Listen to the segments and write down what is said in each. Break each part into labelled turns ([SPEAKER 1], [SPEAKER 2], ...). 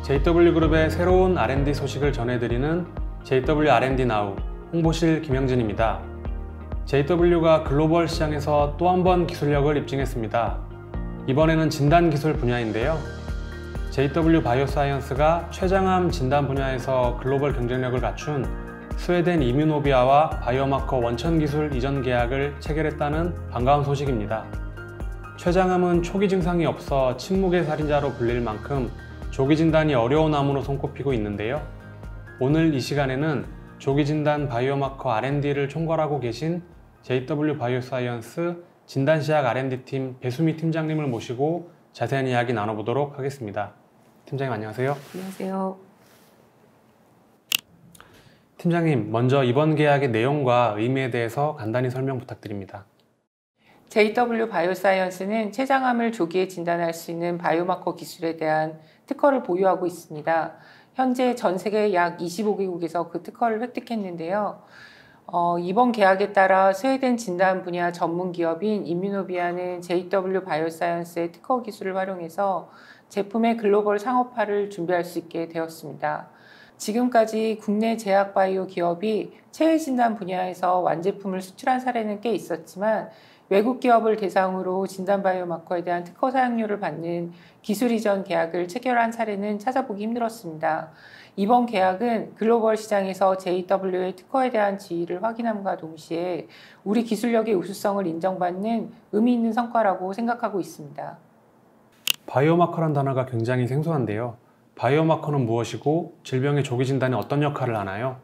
[SPEAKER 1] JW그룹의 새로운 R&D 소식을 전해드리는 JW R&D Now 홍보실 김영진입니다. JW가 글로벌 시장에서 또 한 번 기술력을 입증했습니다. 이번에는 진단 기술 분야인데요. JW 바이오사이언스가 췌장암 진단 분야에서 글로벌 경쟁력을 갖춘 스웨덴 이뮤노비아와 바이오마커 원천 기술 이전 계약을 체결했다는 반가운 소식입니다. 췌장암은 초기 증상이 없어 침묵의 살인자로 불릴 만큼 조기 진단이 어려운 암으로 손꼽히고 있는데요. 오늘 이 시간에는 조기 진단 바이오마커 R&D를 총괄하고 계신 JW 바이오사이언스 진단시약 R&D팀 배수미 팀장님을 모시고 자세한 이야기 나눠보도록 하겠습니다. 팀장님 안녕하세요.
[SPEAKER 2] 안녕하세요.
[SPEAKER 1] 팀장님, 먼저 이번 계약의 내용과 의미에 대해서 간단히 설명 부탁드립니다.
[SPEAKER 2] JW 바이오사이언스는 췌장암을 조기에 진단할 수 있는 바이오마커 기술에 대한 특허를 보유하고 있습니다. 현재 전 세계 약 25개국에서 그 특허를 획득했는데요. 이번 계약에 따라 스웨덴 진단 분야 전문 기업인 임뮤노비아는 JW 바이오사이언스의 특허 기술을 활용해서 제품의 글로벌 상업화를 준비할 수 있게 되었습니다. 지금까지 국내 제약바이오 기업이 체외 진단 분야에서 완제품을 수출한 사례는 꽤 있었지만 외국 기업을 대상으로 진단 바이오마커에 대한 특허 사용료를 받는 기술 이전 계약을 체결한 사례는 찾아보기 힘들었습니다. 이번 계약은 글로벌 시장에서 JW의 특허에 대한 지위를 확인함과 동시에 우리 기술력의 우수성을 인정받는 의미 있는 성과라고 생각하고 있습니다.
[SPEAKER 1] 바이오마커란 단어가 굉장히 생소한데요. 바이오마커는 무엇이고 질병의 조기 진단에 어떤 역할을 하나요?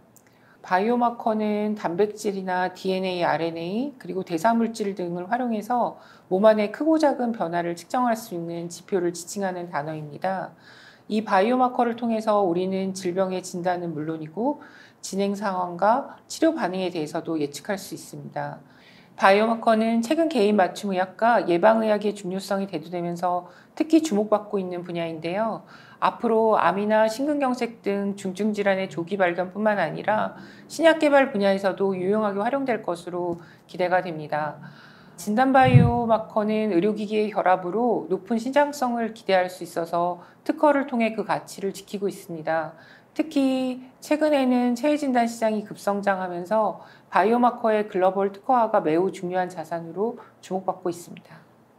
[SPEAKER 2] 바이오마커는 단백질이나 DNA, RNA, 그리고 대사물질 등을 활용해서 몸 안의 크고 작은 변화를 측정할 수 있는 지표를 지칭하는 단어입니다. 이 바이오마커를 통해서 우리는 질병의 진단은 물론이고 진행 상황과 치료 반응에 대해서도 예측할 수 있습니다. 바이오마커는 최근 개인 맞춤 의학과 예방의학의 중요성이 대두되면서 특히 주목받고 있는 분야인데요. 앞으로 암이나 심근경색 등 중증 질환의 조기 발견뿐만 아니라 신약 개발 분야에서도 유용하게 활용될 것으로 기대가 됩니다. 진단 바이오마커는 의료기기의 결합으로 높은 신장성을 기대할 수 있어서 특허를 통해 그 가치를 지키고 있습니다. 특히 최근에는 체외 진단 시장이 급성장하면서 바이오마커의 글로벌 특허화가 매우 중요한 자산으로 주목받고 있습니다.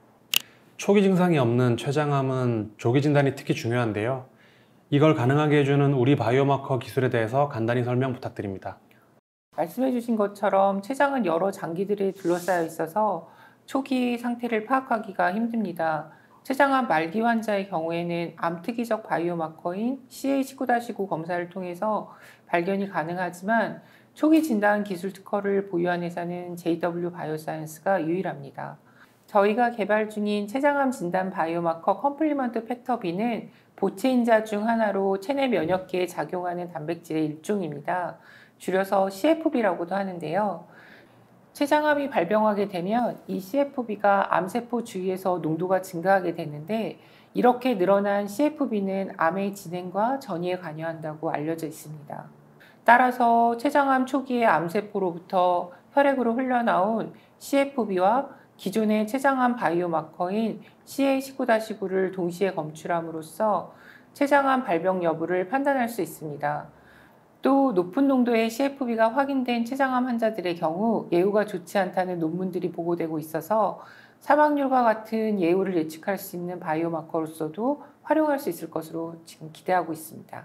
[SPEAKER 1] 초기 증상이 없는 췌장암은 조기 진단이 특히 중요한데요. 이걸 가능하게 해주는 우리 바이오마커 기술에 대해서 간단히 설명 부탁드립니다.
[SPEAKER 2] 말씀해 주신 것처럼 췌장은 여러 장기들에 둘러싸여 있어서 초기 상태를 파악하기가 힘듭니다. 췌장암 말기 환자의 경우에는 암특이적 바이오마커인 CA19-9 검사를 통해서 발견이 가능하지만 초기 진단 기술 특허를 보유한 회사는 JW 바이오사이언스가 유일합니다. 저희가 개발 중인 췌장암 진단 바이오마커 컴플리먼트 팩터 B는 보체인자 중 하나로 체내 면역계에 작용하는 단백질의 일종입니다. 줄여서 CFB라고도 하는데요. 췌장암이 발병하게 되면 이 CFB가 암세포 주위에서 농도가 증가하게 되는데 이렇게 늘어난 CFB는 암의 진행과 전이에 관여한다고 알려져 있습니다. 따라서 췌장암 초기의 암세포로부터 혈액으로 흘러나온 CFB와 기존의 췌장암 바이오마커인 CA19-9를 동시에 검출함으로써 췌장암 발병 여부를 판단할 수 있습니다. 또 높은 농도의 CFB가 확인된 췌장암 환자들의 경우 예후가 좋지 않다는 논문들이 보고되고 있어서 사망률과 같은 예후를 예측할 수 있는 바이오마커로서도 활용할 수 있을 것으로 지금 기대하고 있습니다.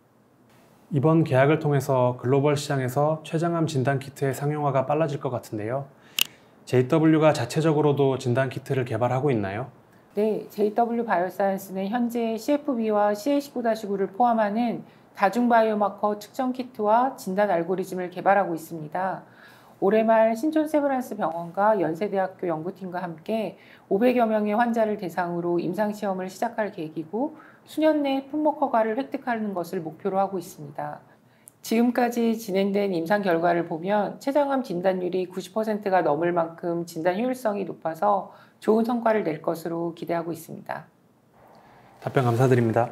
[SPEAKER 1] 이번 계약을 통해서 글로벌 시장에서 췌장암 진단키트의 상용화가 빨라질 것 같은데요. JW가 자체적으로도 진단키트를 개발하고 있나요?
[SPEAKER 2] 네, JW 바이오사이언스는 현재 CFB와 CA19-9를 포함하는 다중 바이오마커 측정 키트와 진단 알고리즘을 개발하고 있습니다. 올해 말 신촌 세브란스 병원과 연세대학교 연구팀과 함께 500여 명의 환자를 대상으로 임상시험을 시작할 계획이고 수년 내 품목 허가를 획득하는 것을 목표로 하고 있습니다. 지금까지 진행된 임상 결과를 보면 췌장암 진단율이 90%가 넘을 만큼 진단 효율성이 높아서 좋은 성과를 낼 것으로 기대하고 있습니다.
[SPEAKER 1] 답변 감사드립니다.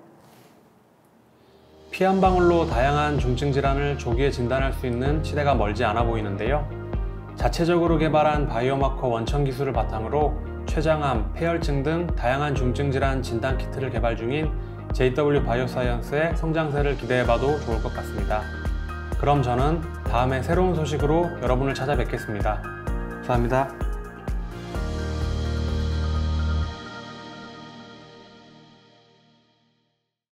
[SPEAKER 1] 피 한 방울로 다양한 중증 질환을 조기에 진단할 수 있는 시대가 멀지 않아 보이는데요. 자체적으로 개발한 바이오마커 원천 기술을 바탕으로 췌장암, 폐혈증 등 다양한 중증 질환 진단 키트를 개발 중인 JW 바이오사이언스의 성장세를 기대해봐도 좋을 것 같습니다. 그럼 저는 다음에 새로운 소식으로 여러분을 찾아뵙겠습니다. 감사합니다.